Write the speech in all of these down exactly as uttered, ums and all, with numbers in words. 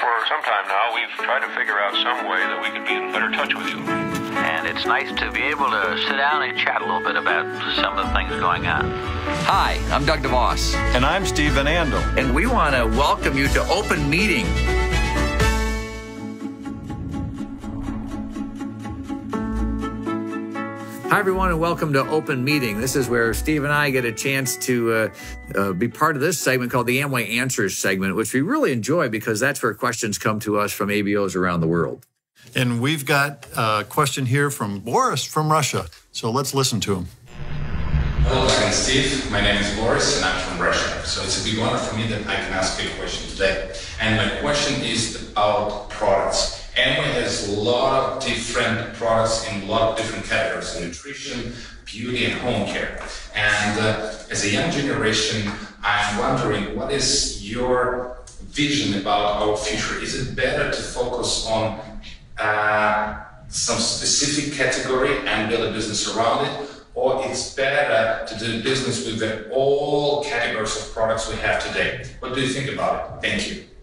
For some time now, we've tried to figure out some way that we could be in better touch with you. And it's nice to be able to sit down and chat a little bit about some of the things going on. Hi, I'm Doug DeVos. And I'm Steve Van Andel. And we want to welcome you to Open Meeting. Hi, everyone, and welcome to Open Meeting. This is where Steve and I get a chance to uh, uh, be part of this segment called the Amway Answers segment, which we really enjoy because that's where questions come to us from A B Os around the world. And we've got a question here from Boris from Russia. So let's listen to him. Hello, Doug and Steve. My name is Boris, and I'm from Russia. So it's a big honor for me that I can ask you a question today. And my question is about products. Amway has a lot of different products in a lot of different categories: nutrition, beauty, and home care. And uh, as a young generation, I'm wondering, what is your vision about our future? Is it better to focus on uh, some specific category and build a business around it, or it's better to do business with the all categories of products we have today? What do you think about it? Thank you.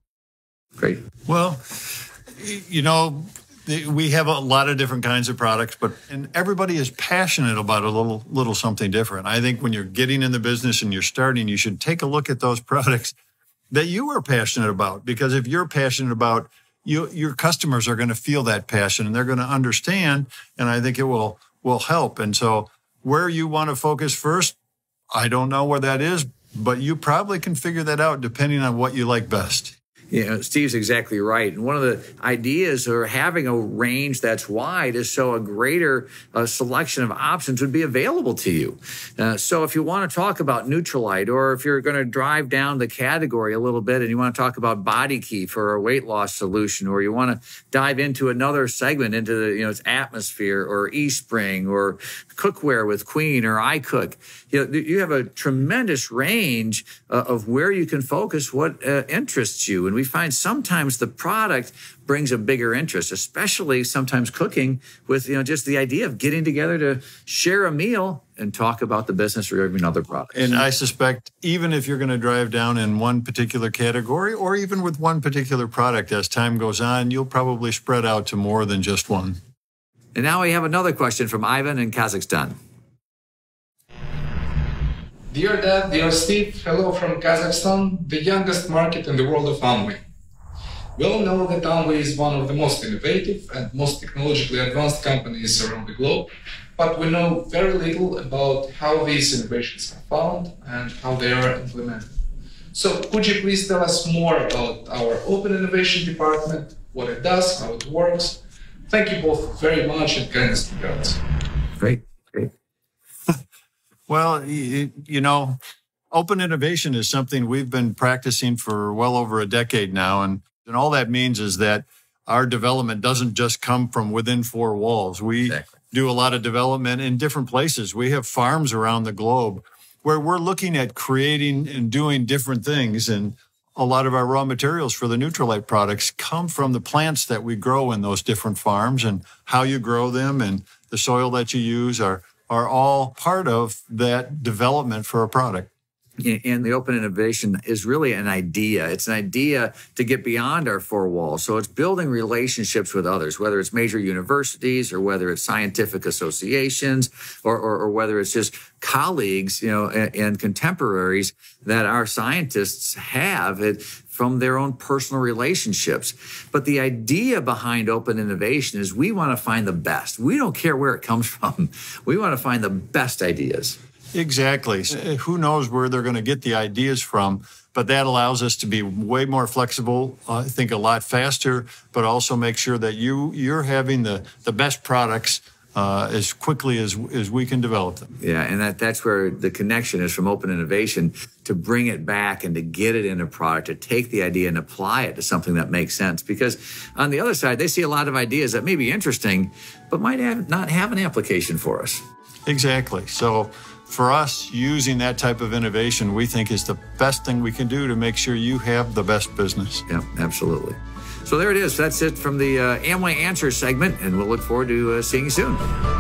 Great. Well, you know, we have a lot of different kinds of products, but and everybody is passionate about a little little something different. I think when you're getting in the business and you're starting, you should take a look at those products that you are passionate about, because if you're passionate about, you, your customers are going to feel that passion and they're going to understand, and I think it will will help. And so where you want to focus first, I don't know where that is, but you probably can figure that out depending on what you like best. You know, Steve's exactly right. And one of the ideas of having a range that's wide is so a greater uh, selection of options would be available to you. Uh, so if you want to talk about Nutrilite, or if you're going to drive down the category a little bit and you want to talk about Body Key for a weight loss solution, or you want to dive into another segment, into the, you know, it's Atmosphere or eSpring or cookware with Queen or iCook, you know, you have a tremendous range uh, of where you can focus what uh, interests you. And we find sometimes the product brings a bigger interest, especially sometimes cooking with, you know, just the idea of getting together to share a meal and talk about the business or even other products. And I suspect even if you're going to drive down in one particular category, or even with one particular product, as time goes on, you'll probably spread out to more than just one. And now we have another question from Ivan in Kazakhstan. Dear Dad, dear Steve, hello from Kazakhstan, the youngest market in the world of Amway. We all know that Amway is one of the most innovative and most technologically advanced companies around the globe, but we know very little about how these innovations are found and how they are implemented. So could you please tell us more about our Open Innovation Department, what it does, how it works? Thank you both very much, and kindest regards. Great, great. Well, you, you know, open innovation is something we've been practicing for well over a decade now. And, and all that means is that our development doesn't just come from within four walls. We exactly. do a lot of development in different places. We have farms around the globe where we're looking at creating and doing different things. And a lot of our raw materials for the Nutrilite products come from the plants that we grow in those different farms, and how you grow them and the soil that you use are are all part of that development for a product. And the open innovation is really an idea. It's an idea to get beyond our four walls. So it's building relationships with others, whether it's major universities or whether it's scientific associations or, or, or whether it's just colleagues, you know, and, and contemporaries that our scientists have it from their own personal relationships. But the idea behind open innovation is we want to find the best. We don't care where it comes from. We want to find the best ideas. Exactly. Who knows where they're going to get the ideas from, but that allows us to be way more flexible, uh, I think a lot faster, but also make sure that you, you're having the, the best products uh, as quickly as, as we can develop them. Yeah, and that, that's where the connection is from open innovation, to bring it back and to get it in a product, to take the idea and apply it to something that makes sense. Because on the other side, they see a lot of ideas that may be interesting, but might have, not have an application for us. Exactly. So for us, using that type of innovation, we think is the best thing we can do to make sure you have the best business. Yeah, absolutely. So there it is. That's it from the uh, Amway Answers segment, and we'll look forward to uh, seeing you soon.